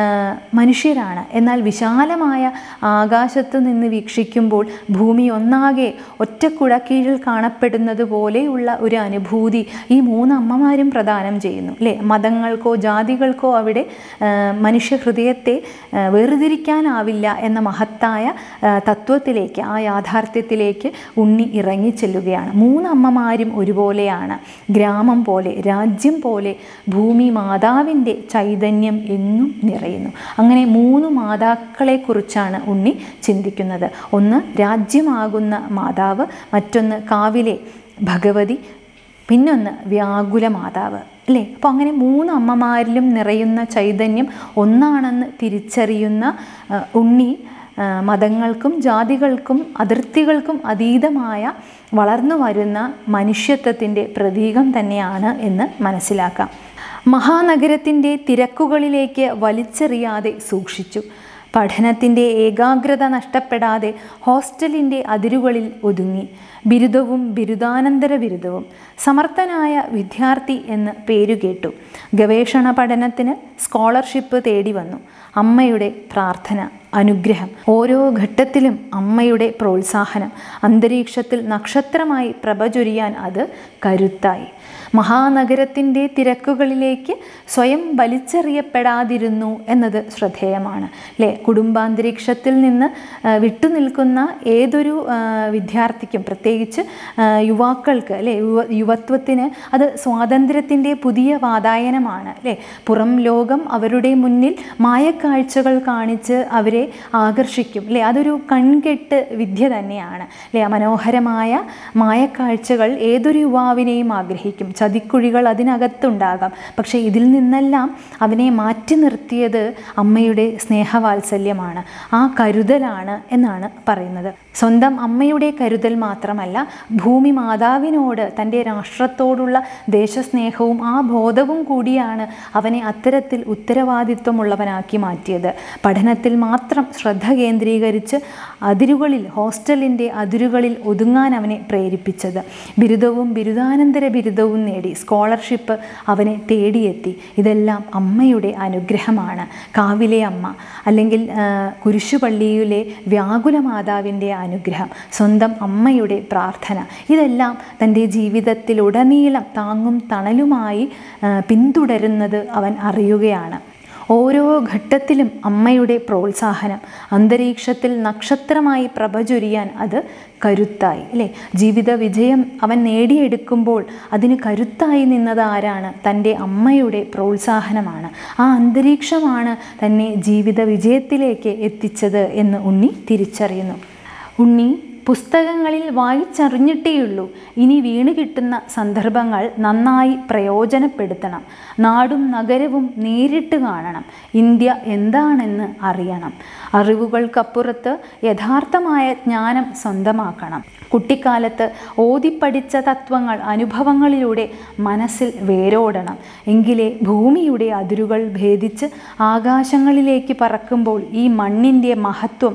മനുഷ്യരാണ്. എന്നാൽ വിശാലമായ ആകാശത്തു നിന്ന് വീക്ഷിക്കുമ്പോൾ ഭൂമി ഒന്നാകെ ഒറ്റക്കുട കീഴിൽ കാണപ്പെടുന്നത് പോലെയുള്ള ഒരു അനുഭൂതി ഈ മൂന്ന് അമ്മമാരും പ്രദാനം ചെയ്യുന്നു അല്ലേ. മതങ്ങൾക്കോ ജാതികൾക്കോ അവിടെ മനുഷ്യ ഹൃദയത്തെ വേർതിരിക്കാനാവില്ല എന്ന മഹത്തായ തത്വത്തിലേക്ക്, ആ യാഥാർത്ഥ്യത്തിലേക്ക് ഉണ്ണി ഇറങ്ങി ചെല്ലുകയാണ്. മൂന്ന് അമ്മമാരും ഒരുപോലെയാണ്. ഗ്രാമം പോലെ, രാജ്യം പോലെ ഭൂമി മാതാവിൻ്റെ ചൈതന്യം എങ്ങും നിറയുന്നു. അങ്ങനെ മൂന്ന് മാതാക്കളെക്കുറിച്ചാണ് ഉണ്ണി ചിന്തിക്കുന്നത്. ഒന്ന് രാജ്യമാകുന്ന മാതാവ്, മറ്റൊന്ന് കാവിലെ ഭഗവതി, പിന്നൊന്ന് വ്യാകുല മാതാവ് അല്ലേ. അപ്പോൾ അങ്ങനെ മൂന്ന് അമ്മമാരിലും നിറയുന്ന ചൈതന്യം ഒന്നാണെന്ന് തിരിച്ചറിയുന്ന ഉണ്ണി മതങ്ങൾക്കും ജാതികൾക്കും അതിർത്തികൾക്കും അതീതമായ വളർന്നു വരുന്ന മനുഷ്യത്വത്തിൻ്റെ പ്രതീകം തന്നെയാണ് എന്ന് മനസ്സിലാക്കാം. മഹാനഗരത്തിൻ്റെ തിരക്കുകളിലേക്ക് വലിച്ചെറിയാതെ സൂക്ഷിച്ചു. പഠനത്തിൻ്റെ ഏകാഗ്രത നഷ്ടപ്പെടാതെ ഹോസ്റ്റലിൻ്റെ അതിരുകളിൽ ഒതുങ്ങി. ബിരുദവും ബിരുദാനന്തര ബിരുദവും. സമർത്ഥനായ വിദ്യാർത്ഥി എന്ന് പേരുകേട്ടു. ഗവേഷണ പഠനത്തിന് സ്കോളർഷിപ്പ് തേടി വന്നു. അമ്മയുടെ പ്രാർത്ഥന, അനുഗ്രഹം, ഓരോ ഘട്ടത്തിലും അമ്മയുടെ പ്രോത്സാഹനം, അന്തരീക്ഷത്തിൽ നക്ഷത്രമായി പ്രഭ ചൊരിയാൻ അത് കരുത്തായി. മഹാനഗരത്തിൻ്റെ തിരക്കുകളിലേക്ക് സ്വയം വലിച്ചെറിയപ്പെടാതിരുന്നു എന്നത് ശ്രദ്ധേയമാണ് അല്ലേ. കുടുംബാന്തരീക്ഷത്തിൽ നിന്ന് വിട്ടുനിൽക്കുന്ന ഏതൊരു വിദ്യാർത്ഥിക്കും, പ്രത്യേകിച്ച് യുവാക്കൾക്ക് അല്ലേ, യുവ യുവത്വത്തിന് അത് സ്വാതന്ത്ര്യത്തിൻ്റെ പുതിയ വാതായനമാണ് അല്ലേ. പുറം ലോകം അവരുടെ മുന്നിൽ മായക്കാഴ്ചകൾ കാണിച്ച് അവരെ ആകർഷിക്കും അല്ലേ. അതൊരു കൺകെട്ട് വിദ്യ തന്നെയാണ് അല്ലേ. മനോഹരമായ മായക്കാഴ്ചകൾ ഏതൊരു യുവാവിനെയും ആഗ്രഹിക്കും. ചതിക്കുഴികൾ അതിനകത്തുണ്ടാകാം. പക്ഷേ ഇതിൽ നിന്നെല്ലാം അവനെ മാറ്റി നിർത്തിയത് അമ്മയുടെ സ്നേഹവാത്സല്യമാണ്, ആ കരുതലാണ് എന്നാണ് പറയുന്നത്. സ്വന്തം അമ്മയുടെ കരുതൽ മാത്രമല്ല, ഭൂമി മാതാവിനോട് തൻ്റെ രാഷ്ട്രത്തോടുള്ള ദേശസ്നേഹവും ആ ബോധവും കൂടിയാണ് അവനെ അത്തരത്തിൽ ഉത്തരവാദിത്വമുള്ളവനാക്കി മാറ്റിയത്. പഠനത്തിൽ മാത്രം ശ്രദ്ധ കേന്ദ്രീകരിച്ച് അതിരുകളിൽ, ഹോസ്റ്റലിൻ്റെ അതിരുകളിൽ ഒതുങ്ങാൻ അവനെ പ്രേരിപ്പിച്ചത്. ബിരുദവും ബിരുദാനന്തര ബിരുദവും നേടി, സ്കോളർഷിപ്പ് അവനെ തേടിയെത്തി. ഇതെല്ലാം അമ്മയുടെ അനുഗ്രഹമാണ്. കാവിലെ അമ്മ അല്ലെങ്കിൽ കുരിശുപള്ളിയിലെ വ്യാകുല മാതാവിൻ്റെ അനുഗ്രഹം, സ്വന്തം അമ്മയുടെ പ്രാർത്ഥന, ഇതെല്ലാം തൻ്റെ ജീവിതത്തിലുടനീളം താങ്ങും തണലുമായി പിന്തുടരുന്നത് അവൻ അറിയുകയാണ്. ഓരോ ഘട്ടത്തിലും അമ്മയുടെ പ്രോത്സാഹനം, അന്തരീക്ഷത്തിൽ നക്ഷത്രമായി പ്രഭ ചൊരിയാൻ അത് കരുത്തായി അല്ലേ. ജീവിത വിജയം അവൻ നേടിയെടുക്കുമ്പോൾ അതിന് കരുത്തായി നിന്നത് ആരാണ്? തൻ്റെ അമ്മയുടെ പ്രോത്സാഹനമാണ്. ആ അന്തരീക്ഷമാണ് തന്നെ ജീവിത വിജയത്തിലേക്ക് എത്തിച്ചത് എന്ന് ഉണ്ണി തിരിച്ചറിയുന്നു. ഉണ്ണി പുസ്തകങ്ങളിൽ വായിച്ചറിഞ്ഞിട്ടേയുള്ളൂ. ഇനി വീണ് കിട്ടുന്ന സന്ദർഭങ്ങൾ നന്നായി പ്രയോജനപ്പെടുത്തണം. നാടും നഗരവും നേരിട്ട് കാണണം. ഇന്ത്യ എന്താണെന്ന് അറിയണം. അറിവുകൾക്കപ്പുറത്ത് യഥാർത്ഥമായ ജ്ഞാനം സ്വന്തമാക്കണം. കുട്ടിക്കാലത്ത് ഓതിപ്പടിച്ച തത്വങ്ങൾ അനുഭവങ്ങളിലൂടെ മനസ്സിൽ വേരോടണം. എങ്കിലേ ഭൂമിയുടെ അതിരുകൾ ഭേദിച്ച് ആകാശങ്ങളിലേക്ക് പറക്കുമ്പോൾ ഈ മണ്ണിൻ്റെ മഹത്വം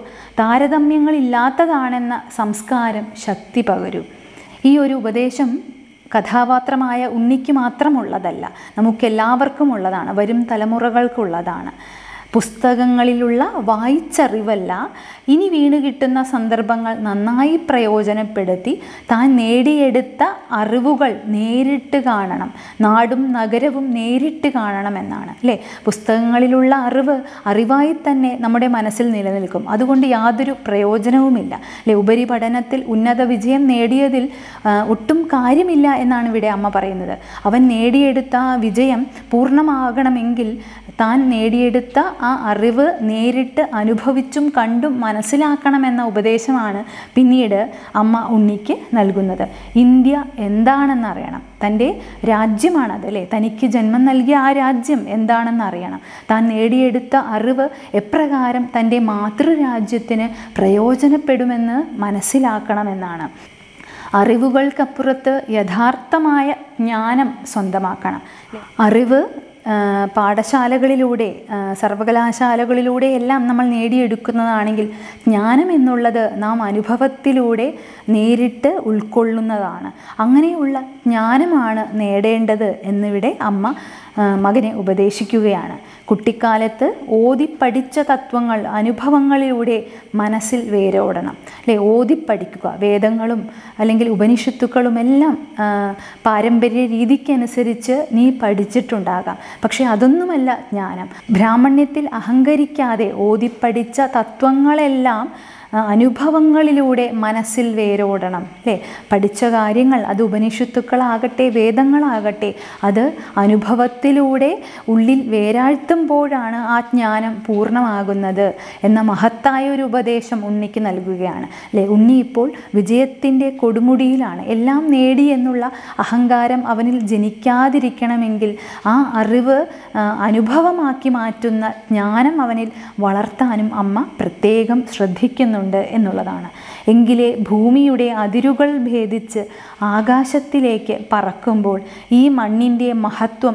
താരതമ്യങ്ങളില്ലാത്തതാണെന്ന സംസ്കാരം ശക്തി പകരും. ഈ ഒരു ഉപദേശം കഥാപാത്രമായ ഉണ്ണിക്ക് മാത്രമുള്ളതല്ല, നമുക്കെല്ലാവർക്കും ഉള്ളതാണ്, വരും തലമുറകൾക്കുള്ളതാണ്. പുസ്തകങ്ങളിലുള്ള വായിച്ചറിവല്ല, ഇനി വീണ് കിട്ടുന്ന സന്ദർഭങ്ങൾ നന്നായി പ്രയോജനപ്പെടുത്തി താൻ നേടിയെടുത്ത അറിവുകൾ നേരിട്ട് കാണണം. നാടും നഗരവും നേരിട്ട് കാണണമെന്നാണ് അല്ലേ. പുസ്തകങ്ങളിലുള്ള അറിവ് അറിവായി തന്നെ നമ്മുടെ മനസ്സിൽ നിലനിൽക്കും. അതുകൊണ്ട് യാതൊരു പ്രയോജനവുമില്ല അല്ലേ. ഉപരിപഠനത്തിൽ ഉന്നത വിജയം നേടിയതിൽ ഒട്ടും കാര്യമില്ല എന്നാണ് ഇവിടെ അമ്മ പറയുന്നത്. അവൻ നേടിയെടുത്ത ആ വിജയം പൂർണ്ണമാകണമെങ്കിൽ താൻ നേടിയെടുത്ത ആ അറിവ് നേരിട്ട് അനുഭവിച്ചും കണ്ടും മനസ്സിലാക്കണമെന്ന ഉപദേശമാണ് പിന്നീട് അമ്മ ഉണ്ണിക്ക് നൽകുന്നത്. ഇന്ത്യ എന്താണെന്നറിയണം. തൻ്റെ രാജ്യമാണത് അല്ലേ. തനിക്ക് ജന്മം നൽകിയ ആ രാജ്യം എന്താണെന്ന് അറിയണം. താൻ നേടിയെടുത്ത അറിവ് എപ്രകാരം തൻ്റെ മാതൃരാജ്യത്തിന് പ്രയോജനപ്പെടുമെന്ന് മനസ്സിലാക്കണമെന്നാണ്. അറിവുകൾക്കപ്പുറത്ത് യഥാർത്ഥമായ ജ്ഞാനം സ്വന്തമാക്കണം. അറിവ് പാഠശാലകളിലൂടെ സർവകലാശാലകളിലൂടെ എല്ലാം നമ്മൾ നേടിയെടുക്കുന്നതാണെങ്കിൽ ജ്ഞാനം എന്നുള്ളത് നാം അനുഭവത്തിലൂടെ നേരിട്ട് ഉൾക്കൊള്ളുന്നതാണ്. അങ്ങനെയുള്ള ജ്ഞാനമാണ് നേടേണ്ടത് എന്നിവിടെ അമ്മ മകനെ ഉപദേശിക്കുകയാണ്. കുട്ടിക്കാലത്ത് ഓതിപ്പഠിച്ച തത്വങ്ങൾ അനുഭവങ്ങളിലൂടെ മനസ്സിൽ വേരോടണം, അല്ലേ? ഓതിപ്പഠിക്കുക. വേദങ്ങളും അല്ലെങ്കിൽ ഉപനിഷത്തുക്കളും എല്ലാം പാരമ്പര്യ രീതിക്കനുസരിച്ച് നീ പഠിച്ചിട്ടുണ്ടാകാം. പക്ഷെ അതൊന്നുമല്ല ജ്ഞാനം. ബ്രാഹ്മണ്യത്തിൽ അഹങ്കരിക്കാതെ ഓതിപ്പഠിച്ച തത്വങ്ങളെല്ലാം അനുഭവങ്ങളിലൂടെ മനസ്സിൽ വേരോടണം, അല്ലേ? പഠിച്ച കാര്യങ്ങൾ അത് ഉപനിഷത്തുക്കളാകട്ടെ വേദങ്ങളാകട്ടെ അത് അനുഭവത്തിലൂടെ ഉള്ളിൽ വേരാഴ്ത്തുമ്പോഴാണ് ആ ജ്ഞാനം പൂർണ്ണമാകുന്നത് എന്ന മഹത്തായ ഒരു ഉപദേശം ഉണ്ണിക്ക് നൽകുകയാണ്, അല്ലേ? ഉണ്ണി ഇപ്പോൾ വിജയത്തിൻ്റെ കൊടുമുടിയിലാണ്. എല്ലാം നേടി എന്നുള്ള അഹങ്കാരം അവനിൽ ജനിക്കാതിരിക്കണമെങ്കിൽ ആ അറിവ് അനുഭവമാക്കി മാറ്റുന്ന ജ്ഞാനം അവനിൽ വളർത്താനും അമ്മ പ്രത്യേകം ശ്രദ്ധിക്കുന്നു എന്നുള്ളതാണ്. എങ്കിലേ ഭൂമിയുടെ അതിരുകൾ ഭേദിച്ച് ആകാശത്തിലേക്ക് പറക്കുമ്പോൾ ഈ മണ്ണിൻ്റെ മഹത്വം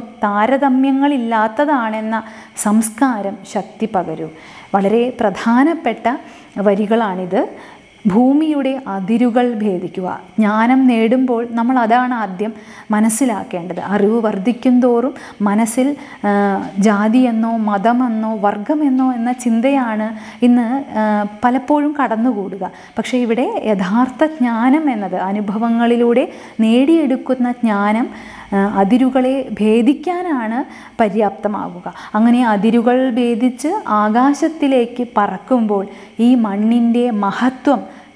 താരതമ്യങ്ങളില്ലാത്തതാണെന്ന സംസ്കാരം ശക്തി പകരൂ. വളരെ പ്രധാനപ്പെട്ട വരികളാണിത്. ഭൂമിയുടെ അതിരുകൾ ഭേദിക്കുക. ജ്ഞാനം നേടുമ്പോൾ നമ്മൾ അതാണ് ആദ്യം മനസ്സിലാക്കേണ്ടത്. അറിവ് വർദ്ധിക്കും തോറും മനസ്സിൽ ജാതിയെന്നോ മതമെന്നോ വർഗമെന്നോ എന്ന ചിന്തയാണ് ഇന്ന് പലപ്പോഴും കടന്നുകൂടുക. പക്ഷേ ഇവിടെ യഥാർത്ഥ ജ്ഞാനം എന്നത് അനുഭവങ്ങളിലൂടെ നേടിയെടുക്കുന്ന ജ്ഞാനം അതിരുകളെ ഭേദിക്കാനാണ് പര്യാപ്തമാകുക. അങ്ങനെ അതിരുകൾ ഭേദിച്ച് ആകാശത്തിലേക്ക് പറക്കുമ്പോൾ ഈ മണ്ണിൻ്റെ മഹത്വം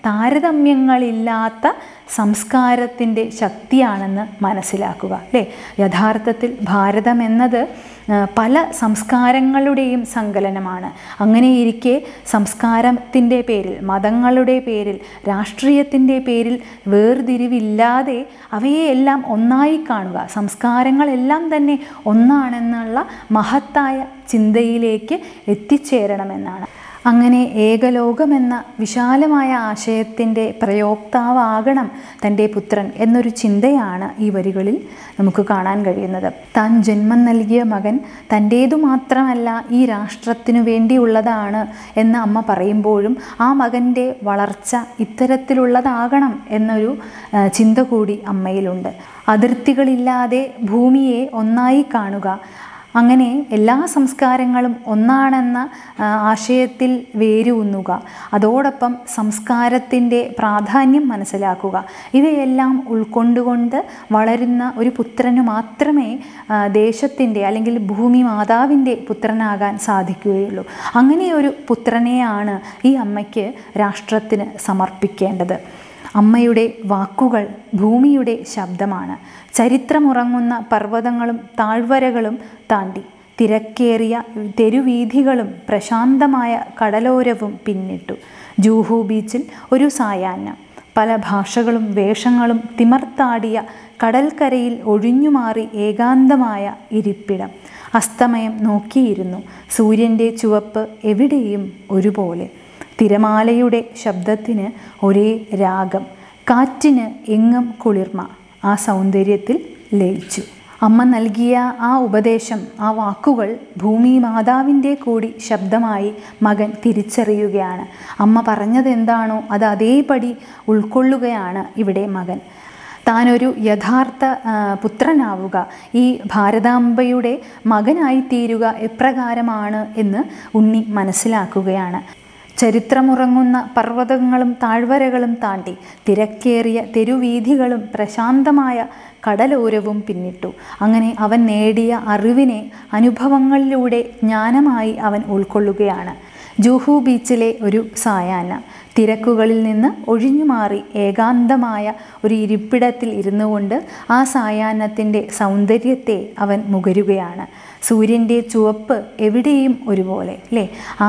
താരതമ്യങ്ങളില്ലാത്ത സംസ്കാരത്തിൻ്റെ ശക്തിയാണെന്ന് മനസ്സിലാക്കുക, അല്ലേ? യഥാർത്ഥത്തിൽ ഭാരതം എന്നത് പല സംസ്കാരങ്ങളുടെയും സങ്കലനമാണ്. അങ്ങനെയിരിക്കെ സംസ്കാരത്തിൻ്റെ പേരിൽ, മതങ്ങളുടെ പേരിൽ, രാഷ്ട്രീയത്തിൻ്റെ പേരിൽ വേർതിരിവില്ലാതെ അവയെ എല്ലാം ഒന്നായി കാണുക, സംസ്കാരങ്ങളെല്ലാം തന്നെ ഒന്നാണെന്നുള്ള മഹത്തായ ചിന്തയിലേക്ക് എത്തിച്ചേരണമെന്നാണ്. അങ്ങനെ ഏകലോകമെന്ന വിശാലമായ ആശയത്തിൻ്റെ പ്രയോക്താവാകണം തൻ്റെ പുത്രൻ എന്നൊരു ചിന്തയാണ് ഈ വരികളിൽ നമുക്ക് കാണാൻ കഴിയുന്നത്. താൻ ജന്മം നൽകിയ മകൻ തൻ്റേതു മാത്രമല്ല ഈ രാഷ്ട്രത്തിനു വേണ്ടിയുള്ളതാണ് എന്ന് അമ്മ പറയുമ്പോഴും ആ മകൻ്റെ വളർച്ച ഇത്തരത്തിലുള്ളതാകണം എന്നൊരു ചിന്ത കൂടി അമ്മയിലുണ്ട്. അതിർത്തികളില്ലാതെ ഭൂമിയെ ഒന്നായി കാണുക, അങ്ങനെ എല്ലാ സംസ്കാരങ്ങളും ഒന്നാണെന്ന ആശയത്തിൽ വേരൂന്നുക, അതോടൊപ്പം സംസ്കാരത്തിൻ്റെ പ്രാധാന്യം മനസ്സിലാക്കുക. ഇവയെല്ലാം ഉൾക്കൊണ്ടുകൊണ്ട് വളരുന്ന ഒരു പുത്രന് മാത്രമേ ദേശത്തിൻ്റെ അല്ലെങ്കിൽ ഭൂമി മാതാവിൻ്റെ പുത്രനാകാൻ സാധിക്കുകയുള്ളൂ. അങ്ങനെയൊരു പുത്രനെയാണ് ഈ അമ്മയ്ക്ക് രാഷ്ട്രത്തിന് സമർപ്പിക്കേണ്ടത്. അമ്മയുടെ വാക്കുകൾ ഭൂമിയുടെ ശബ്ദമാണ്. ചരിത്രമുറങ്ങുന്ന പർവ്വതങ്ങളും താഴ്വരകളും താണ്ടി തിരക്കേറിയ തെരുവീഥികളും പ്രശാന്തമായ കടലോരവും പിന്നിട്ടു. ജൂഹു ബീച്ചിൽ ഒരു സായാഹ്നം. പല ഭാഷകളും വേഷങ്ങളും തിമർത്താടിയ കടൽക്കരയിൽ ഒഴിഞ്ഞുമാറി ഏകാന്തമായ ഇരിപ്പിടം. അസ്തമയം നോക്കിയിരുന്നു. സൂര്യൻ്റെ ചുവപ്പ് എവിടെയും ഒരുപോലെ. തിരമാലയുടെ ശബ്ദത്തിന് ഒരേ രാഗം. കാറ്റിന് എങ്ങും കുളിർമ. ആ സൗന്ദര്യത്തിൽ ലയിച്ചു. അമ്മ നൽകിയ ആ ഉപദേശം, ആ വാക്കുകൾ ഭൂമി മാതാവിൻ്റെ കൂടി ശബ്ദമായി മകൻ തിരിച്ചറിയുകയാണ്. അമ്മ പറഞ്ഞതെന്താണോ അത് അതേപടി ഉൾക്കൊള്ളുകയാണ് ഇവിടെ മകൻ. താനൊരു യഥാർത്ഥ പുത്രനാവുക, ഈ ഭാരതാംബയുടെ മകനായി തീരുക എപ്രകാരമാണ് എന്ന് ഉണ്ണി മനസ്സിലാക്കുകയാണ്. ചരിത്രമുറങ്ങുന്ന പർവ്വതങ്ങളും താഴ്വരകളും താണ്ടി തിരക്കേറിയ തെരുവീഥികളും പ്രശാന്തമായ കടലോരവും പിന്നിട്ടു. അങ്ങനെ അവൻ നേടിയ അറിവിനെ അനുഭവങ്ങളിലൂടെ ജ്ഞാനമായി അവൻ ഉൾക്കൊള്ളുകയാണ്. ജൂഹു ബീച്ചിലെ ഒരു സായാഹ്നം. തിരക്കുകളിൽ നിന്ന് ഒഴിഞ്ഞുമാറി ഏകാന്തമായ ഒരു ഇരിപ്പിടത്തിൽ ഇരുന്നു കൊണ്ട് ആ സായാഹ്നത്തിൻ്റെ സൗന്ദര്യത്തെ അവൻ മുകരുകയാണ്. സൂര്യൻ്റെ ചുവപ്പ് എവിടെയും ഒരുപോലെ, അല്ലേ? ആ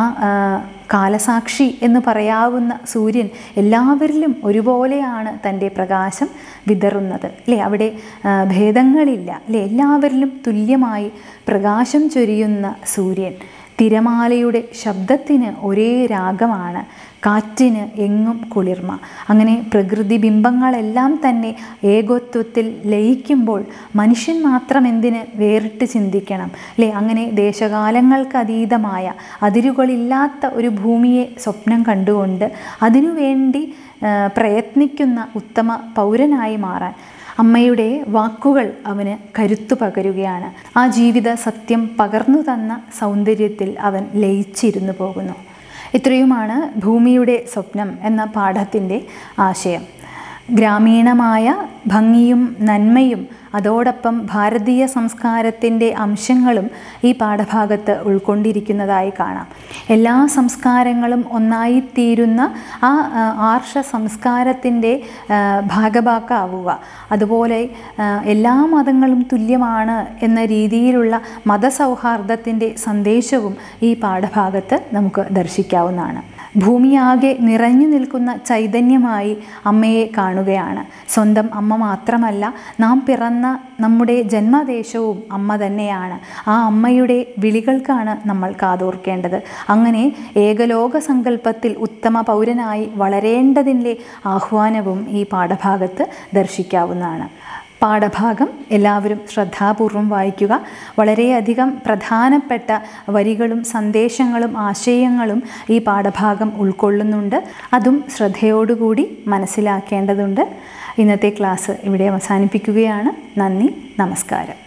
കാലസാക്ഷി എന്ന് പറയാവുന്ന സൂര്യൻ എല്ലാവരിലും ഒരുപോലെയാണ് തൻ്റെ പ്രകാശം വിതറുന്നത്, അല്ലേ? അവിടെ ഭേദങ്ങളില്ല, അല്ലേ? എല്ലാവരിലും തുല്യമായി പ്രകാശം ചൊരിയുന്ന സൂര്യൻ. തിരമാലയുടെ ശബ്ദത്തിന് ഒരേ രാഗമാണ്, കാറ്റിന് എങ്ങും കുളിർമ. അങ്ങനെ പ്രകൃതി ബിംബങ്ങളെല്ലാം തന്നെ ഏകത്വത്തിൽ ലയിക്കുമ്പോൾ മനുഷ്യൻ മാത്രം എന്തിന് വേറിട്ട് ചിന്തിക്കണം അല്ലേ? അങ്ങനെ ദേശകാലങ്ങൾക്ക് അതീതമായ അതിരുകളില്ലാത്ത ഒരു ഭൂമിയെ സ്വപ്നം കണ്ടുകൊണ്ട് അതിനുവേണ്ടി പ്രയത്നിക്കുന്ന ഉത്തമ പൗരനായി മാറാൻ അമ്മയുടെ വാക്കുകൾ അവന് കരുത്തു പകരുകയാണ്. ആ ജീവിത സത്യം പകർന്നു തന്ന സൗന്ദര്യത്തിൽ അവൻ ലയിച്ചിരുന്നു പോകുന്നു. ഇത്രയുമാണ് ഭൂമിയുടെ സ്വപ്നം എന്ന പാഠത്തിൻ്റെ ആശയം. ഗ്രാമീണമായ ഭംഗിയും നന്മയും അതോടൊപ്പം ഭാരതീയ സംസ്കാരത്തിൻ്റെ അംശങ്ങളും ഈ പാഠഭാഗത്ത് ഉൾക്കൊണ്ടിരിക്കുന്നതായി കാണാം. എല്ലാ സംസ്കാരങ്ങളും ഒന്നായിത്തീരുന്ന ആ ആർഷ സംസ്കാരത്തിൻ്റെ ഭാഗഭാക്കാവുക, അതുപോലെ എല്ലാ മതങ്ങളും തുല്യമാണ് എന്ന രീതിയിലുള്ള മതസൗഹാർദ്ദത്തിൻ്റെ സന്ദേശവും ഈ പാഠഭാഗത്ത് നമുക്ക് ദർശിക്കാവുന്നതാണ്. ഭൂമിയാകെ നിറഞ്ഞു നിൽക്കുന്ന ചൈതന്യമായി അമ്മയെ കാണുകയാണ്. സ്വന്തം അമ്മ മാത്രമല്ല, നാം പിറന്ന നമ്മുടെ ജന്മദേശവും അമ്മ തന്നെയാണ്. ആ അമ്മയുടെ വിളികൾക്കാണ് നമ്മൾ കാതോർക്കേണ്ടത്. അങ്ങനെ ഏകലോക സങ്കല്പത്തിൽ ഉത്തമ പൗരനായി വളരേണ്ടതിൻ്റെ ആഹ്വാനവും ഈ പാഠഭാഗത്ത് ദർശിക്കാവുന്നതാണ്. പാഠഭാഗം എല്ലാവരും ശ്രദ്ധാപൂർവം വായിക്കുക. വളരെയധികം പ്രധാനപ്പെട്ട വരികളും സന്ദേശങ്ങളും ആശയങ്ങളും ഈ പാഠഭാഗം ഉൾക്കൊള്ളുന്നുണ്ട്. അതും ശ്രദ്ധയോടുകൂടി മനസ്സിലാക്കേണ്ടതുണ്ട്. ഇന്നത്തെ ക്ലാസ് ഇവിടെ അവസാനിപ്പിക്കുകയാണ്. നന്ദി, നമസ്കാരം.